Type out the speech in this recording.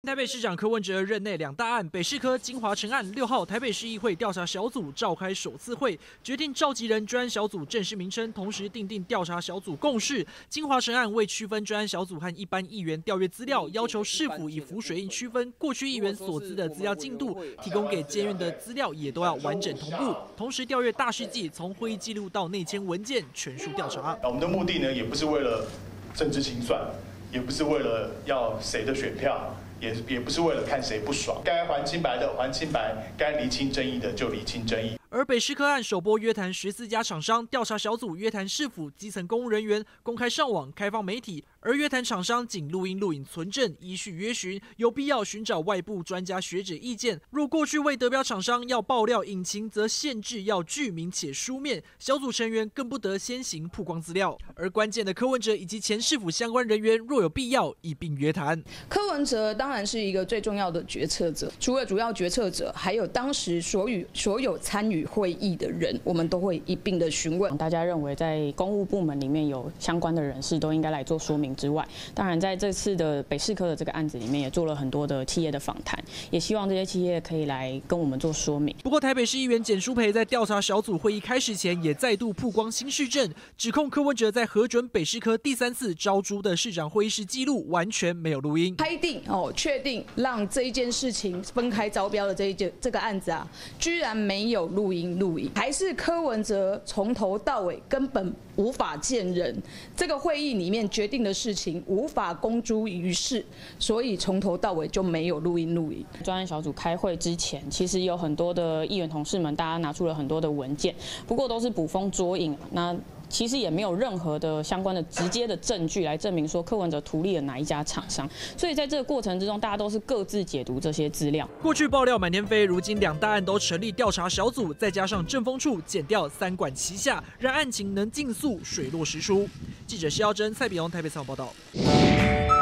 台北市长柯文哲任内2大案，北市科金华城案6号，台北市议会调查小组召开首次会，决定召集人专案小组正式名称，同时订定调查小组共识。金华城案为区分专案小组和一般议员调阅资料，要求市府以浮水印区分过去议员所资的资料进度，提供给监院的资料也都要完整同步。同时调阅大事记，从会议记录到内签文件，全数调查。 我们的目的呢，也不是为了政治清算，也不是为了要谁的选票。也不是为了看谁不爽，该还清白的还清白，该厘清争议的就厘清争议。 而北市科案首波约谈14家厂商，调查小组约谈市府基层公务人员，公开上网，开放媒体。而约谈厂商仅录音录影存证，依序约询，有必要寻找外部专家学者意见。若过去未得标厂商要爆料引擎，则限制要具名且书面，小组成员更不得先行曝光资料。而关键的柯文哲以及前市府相关人员，若有必要一并约谈。 柯文哲当然是一个最重要的决策者，除了主要决策者，还有当时所有参与会议的人，我们都会一并的询问。 大家认为在公务部门里面有相关的人士都应该来做说明之外，当然在这次的北市科的这个案子里面也做了很多的企业的访谈，也希望这些企业可以来跟我们做说明。 不过台北市议员简书培在调查小组会议开始前也再度曝光新市政，指控柯文哲在核准北市科第3次招租的市长会议室记录完全没有录音。 拍定确定让这一件事情分开招标的这个案子啊，居然没有录音录影，还是柯文哲从头到尾根本无法见人。这个会议里面决定的事情无法公诸于世，所以从头到尾就没有录音录影。 专案小组开会之前，其实有很多的议员同事们，大家拿出了很多的文件，不过都是捕风捉影。那其实也没有任何的相关的直接的证据来证明说柯文哲图利了哪一家厂商，所以在这个过程之中，大家都是各自解读这些资料。 过去爆料满天飞，如今2大案都成立调查小组，再加上政风处检调3管齐下，让案情能尽速水落石出。记者施耀珍、蔡比宏台北采访报道。